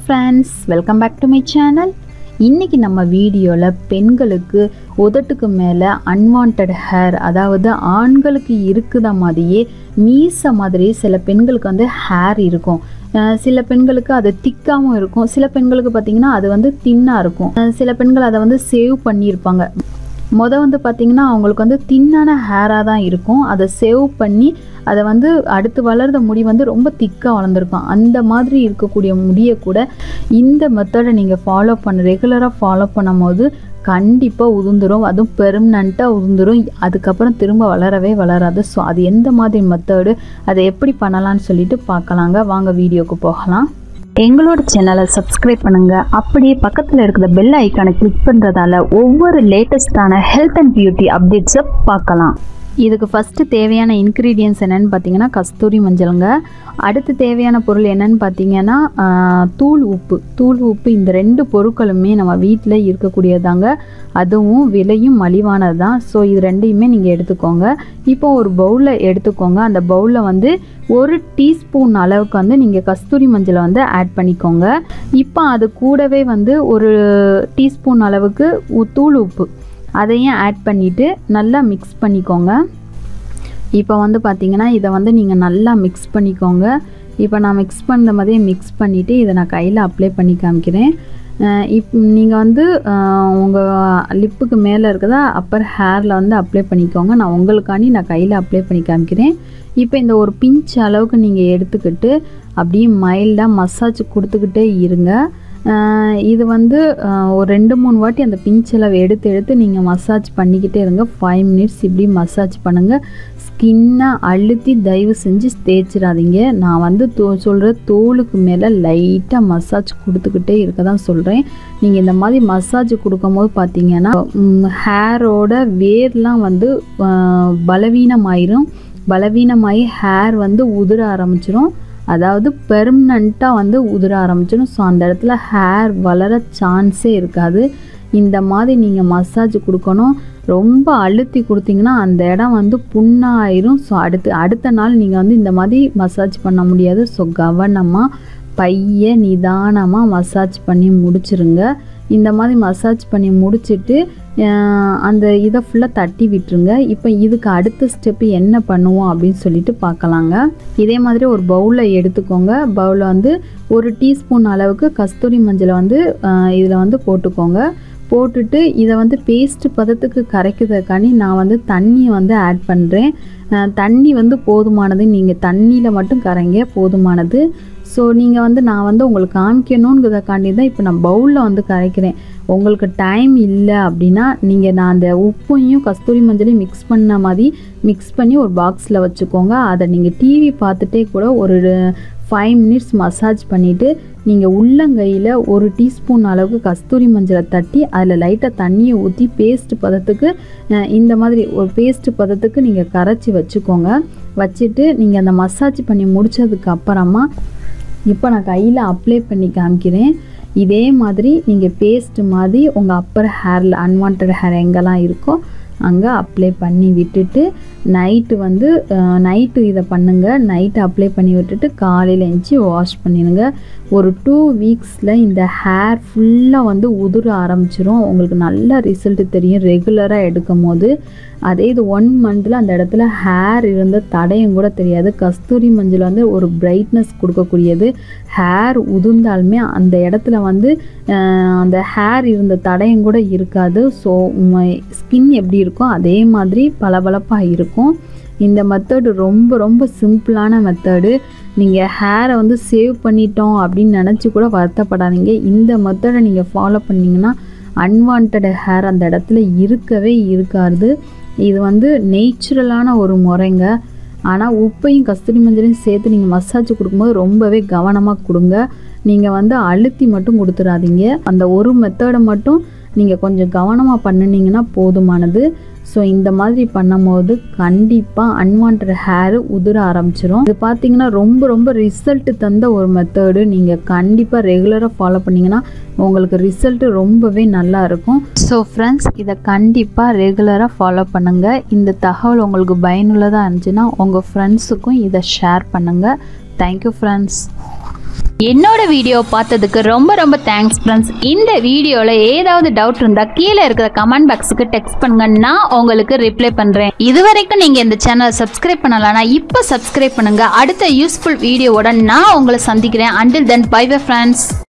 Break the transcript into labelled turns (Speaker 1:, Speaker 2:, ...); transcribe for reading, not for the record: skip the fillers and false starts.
Speaker 1: friends, welcome back to my channel. இன்னைக்கு நம்ம வீடியோல பெண்களுக்கு உதட்டுக்கு மேல unwanted hair, அதாவது ஆண்களுக்கு இருக்குத மாதிரியே மீச மாதிரி சில பெண்களுக்கு வந்து hair இருக்கும். சில பெண்களுக்கு அது திக்காவும் இருக்கும், சில பெண்களுக்கு பாத்தீங்கன்னா அது வந்து தின்னா இருக்கும். சில பெண்கள் அதை வந்து சேவ் பண்ணியிருப்பாங்க. வந்து பார்த்தீங்கன்னா அவங்களுக்கு வந்து தின்னான ஹேராக தான் இருக்கும். அதை சேவ் பண்ணி அதை வந்து அடுத்து வளர்ந்த முடி வந்து ரொம்ப திக்காக வளர்ந்துருக்கும். அந்த மாதிரி இருக்கக்கூடிய முடியை கூட இந்த மெத்தடை நீங்கள் ரெகுலராக ஃபாலோ பண்ணும் போது கண்டிப்பாக உதிர்ந்துடும். அதுவும் பெர்மனண்ட்டாக உதிர்ந்துடும். அதுக்கப்புறம் திரும்ப வளரவே வளராது. ஸோ அது எந்த மாதிரி மெத்தடு, அதை எப்படி பண்ணலான்னு சொல்லிட்டு பார்க்கலாங்க. வாங்க வீடியோக்கு போகலாம். எங்களோட சேனலை சப்ஸ்கிரைப் பண்ணுங்க. அப்படியே பக்கத்தில் இருக்கிற பெல் ஐக்கானை கிளிக் பண்ணுறதால ஒவ்வொரு லேட்டஸ்டான ஹெல்த் அண்ட் பியூட்டி அப்டேட்ஸை பார்க்கலாம். இதுக்கு ஃபஸ்ட்டு தேவையான இன்க்ரீடியன்ஸ் என்னென்னு பார்த்தீங்கன்னா கஸ்தூரி மஞ்சளுங்க. அடுத்து தேவையான பொருள் என்னென்னு பார்த்தீங்கன்னா தூள் உப்பு. இந்த ரெண்டு பொருட்களுமே நம்ம வீட்டில் இருக்கக்கூடியதாங்க. அதுவும் விலையும் மலிவானது தான். ஸோ இது ரெண்டையுமே நீங்கள் எடுத்துக்கோங்க. இப்போ ஒரு பவுலில் எடுத்துக்கோங்க. அந்த பவுலில் வந்து 1 டீஸ்பூன் அளவுக்கு வந்து நீங்கள் கஸ்தூரி மஞ்சளை வந்து ஆட் பண்ணிக்கோங்க. இப்போ அது கூடவே வந்து 1 டீஸ்பூன் அளவுக்கு தூள் உப்பு அதையும் ஆட் பண்ணிவிட்டு நல்லா மிக்ஸ் பண்ணிக்கோங்க. இப்போ வந்து பார்த்திங்கன்னா இதை வந்து நீங்கள் நல்லா மிக்ஸ் பண்ணிக்கோங்க. இப்போ நான் மிக்ஸ் பண்ணுற மாதிரியே மிக்ஸ் பண்ணிவிட்டு இதை நான் கையில் அப்ளை பண்ணி காமிக்கிறேன். நீங்கள் வந்து உங்கள் லிப்புக்கு மேலே இருக்கிறதா அப்பர் ஹேரில் வந்து அப்ளை பண்ணிக்கோங்க. நான் உங்களுக்காண்டி நான் கையில் அப்ளை பண்ணி காமிக்கிறேன். இப்போ இந்த ஒரு பிஞ்ச் அளவுக்கு நீங்கள் எடுத்துக்கிட்டு அப்படியே மைல்டாக மசாஜ் கொடுத்துக்கிட்டே இருங்க. இது வந்து ஒரு 2-3 வாட்டி அந்த பிஞ்சளவு எடுத்து நீங்கள் மசாஜ் பண்ணிக்கிட்டே இருங்க. 5 மினிட்ஸ் இப்படி மசாஜ் பண்ணுங்கள். ஸ்கின்னை அழுத்தி தயவு செஞ்சு தேய்ச்சிடாதீங்க. நான் வந்து சொல்கிற தோலுக்கு மேலே லைட்டாக மசாஜ் கொடுத்துக்கிட்டே இருக்க தான் சொல்கிறேன். நீங்கள் இந்த மாதிரி மசாஜ் கொடுக்கும் போது பார்த்தீங்கன்னா ஹேரோட வேர்லாம் வந்து பலவீனமாகி ஹேர் வந்து உதிர ஆரம்பிச்சிடும். அதாவது பெர்மனண்ட்டாக வந்து உதிர ஆரம்பிச்சிடும். ஸோ அந்த இடத்துல ஹேர் வளர சான்ஸே இருக்காது. இந்த மாதிரி நீங்கள் மசாஜ் கொடுக்கணும். ரொம்ப அழுத்தி கொடுத்தீங்கன்னா அந்த இடம் வந்து புண்ணாயிரும். ஸோ அடுத்த நாள் நீங்கள் வந்து இந்த மாதிரி மசாஜ் பண்ண முடியாது. ஸோ கவனமாக நிதானமாக மசாஜ் பண்ணி முடிச்சிருங்க. இந்த மாதிரி மசாஜ் பண்ணி முடிச்சுட்டு அந்த இதை ஃபுல்லாக தட்டி விட்டுருங்க. இப்போ இதுக்கு அடுத்த ஸ்டெப்பு என்ன பண்ணுவோம் அப்படின்னு சொல்லிட்டு பார்க்கலாங்க. இதே மாதிரி ஒரு பவுலில் எடுத்துக்கோங்க. பவுலில் வந்து 1 டீஸ்பூன் அளவுக்கு கஸ்தூரி மஞ்சளை வந்து இதில் வந்து போட்டுக்கோங்க. போட்டுட்டு இதை வந்து பேஸ்ட்டு பதத்துக்கு கரைக்கிறதுக்காண்டி நான் வந்து தண்ணியை வந்து ஆட் பண்ணுறேன். தண்ணி வந்து போதுமானது. நீங்கள் தண்ணியில் மட்டும் கரைங்க, போதுமானது. ஸோ நீங்கள் வந்து நான் வந்து உங்களுக்கு காமிக்கணுங்கிறதுக்காண்டி தான் இப்போ நான் பவுலில் வந்து கரைக்கிறேன். உங்களுக்கு டைம் இல்லை அப்படின்னா நான் அந்த உப்பையும் கஸ்தூரி மஞ்சளையும் மிக்ஸ் பண்ண மாதிரி மிக்ஸ் பண்ணி ஒரு பாக்ஸில் வச்சுக்கோங்க. அதை நீங்கள் டிவி பார்த்துட்டே கூட ஒரு 5 மினிட்ஸ் மசாஜ் பண்ணிவிட்டு நீங்கள் உள்ளங்கையில் 1 டீஸ்பூன் அளவுக்கு கஸ்தூரி மஞ்சளை தட்டி அதில் லைட்டாக தண்ணியை ஊற்றி பேஸ்ட்டு பதத்துக்கு இந்த மாதிரி ஒரு பேஸ்ட்டு பதத்துக்கு நீங்கள் கரைச்சி வச்சுக்கோங்க. வச்சுட்டு நீங்கள் அந்த மசாஜ் பண்ணி முடித்ததுக்கு அப்புறமா இப்போ நான் கையில் அப்ளை பண்ணி காமிக்கிறேன். இதே மாதிரி நீங்கள் பேஸ்ட்டு மாதிரி உங்கள் அப்பர் ஹேரில் அன்வான்ட் ஹேர் எங்கெல்லாம் இருக்கோ அங்கே அப்ளை பண்ணி விட்டுட்டு நைட்டு இதை பண்ணுங்கள். நைட்டு அப்ளை பண்ணி விட்டுட்டு காலையில் எழுந்துச்சி வாஷ் பண்ணிடுங்க. ஒரு 2 வீக்ஸில் இந்த ஹேர் ஃபுல்லாக வந்து உதிர ஆரம்பிச்சிடும். உங்களுக்கு நல்ல ரிசல்ட் தெரியும் ரெகுலராக எடுக்கும் போது. அதே இது 1 மந்தில் அந்த இடத்துல ஹேர் இருந்த தடையும் கூட தெரியாது. கஸ்தூரி மஞ்சள் வந்து ஒரு பிரைட்னஸ் கொடுக்கக்கூடியது. ஹேர் உதிர்ந்தாலுமே அந்த இடத்துல வந்து அந்த ஹேர் இருந்த தடையும் கூட இருக்காது. ஸோ ஸ்கின் எப்படி இருக்கோ அதே மாதிரி பளபளப்பாக இருக்கும். இந்த மெத்தடு ரொம்ப ரொம்ப சிம்பிளான மெத்தடு. நீங்கள் ஹேரை வந்து சேவ் பண்ணிட்டோம் அப்படின்னு நினச்சி கூட வருத்தப்படாதீங்க. இந்த மெத்தடை நீங்கள் ஃபாலோ பண்ணிங்கன்னா அன்வான்ட் ஹேர் அந்த இடத்துல இருக்கவே இருக்காது. இது வந்து நேச்சுரலான ஒரு முறைங்க. ஆனால் உப்பையும் கஸ்தூரி மஞ்சளையும் சேர்த்து நீங்கள் மசாஜ் கொடுக்கும்போது ரொம்பவே கவனமாக கொடுங்க. நீங்கள் வந்து அழுத்தி மட்டும் கொடுத்துடாதீங்க. அந்த ஒரு மெத்தடை மட்டும் நீங்கள் கொஞ்சம் கவனமாக பண்ணினீங்கன்னா போதுமானது. ஸோ இந்த மாதிரி பண்ணும்போது கண்டிப்பாக அன்வான்ட் ஹேர் உதிர ஆரம்பிச்சிடும். இது பார்த்தீங்கன்னா ரொம்ப ரொம்ப ரிசல்ட் தந்த ஒரு மெத்தடு. நீங்கள் கண்டிப்பாக ரெகுலராக ஃபாலோ பண்ணிங்கன்னா உங்களுக்கு ரிசல்ட்டு ரொம்பவே நல்லா இருக்கும். ஸோ ஃப்ரெண்ட்ஸ், இதை கண்டிப்பாக ரெகுலராக ஃபாலோ பண்ணுங்கள். இந்த தகவல் உங்களுக்கு பயனுள்ளதாக இருந்துச்சுன்னா உங்கள் ஃப்ரெண்ட்ஸுக்கும் இதை ஷேர் பண்ணுங்கள். Thank you friends. என்னோட வீடியோ பார்த்ததுக்கு ரொம்ப ரொம்ப தேங்க்ஸ் ஃப்ரெண்ட்ஸ். இந்த வீடியோல ஏதாவது டவுட் இருந்தா கீழே இருக்கிற கமெண்ட் பாக்ஸுக்கு டெக்ஸ்ட் பண்ணுங்க, நான் உங்களுக்கு ரிப்ளை பண்றேன். இதுவரைக்கும் நீங்க இந்த சேனலை சப்ஸ்கிரைப் பண்ணலனா இப்ப சப்ஸ்கிரைப் பண்ணுங்க. அடுத்த யூஸ்ஃபுல் வீடியோவோட நான் உங்களை சந்திக்கிறேன். until then bye bye friends.